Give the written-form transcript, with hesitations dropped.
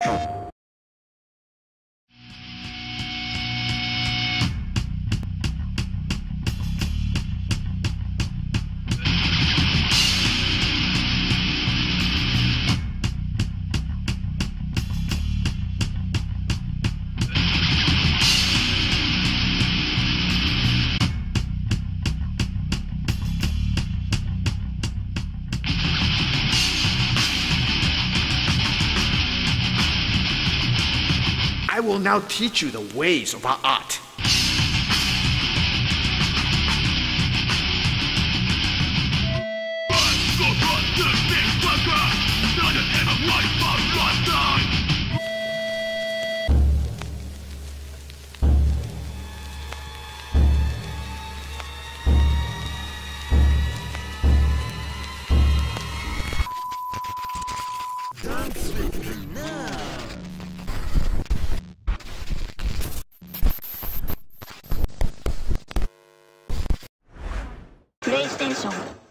I will now teach you the ways of our art. Dance with me now. PlayStation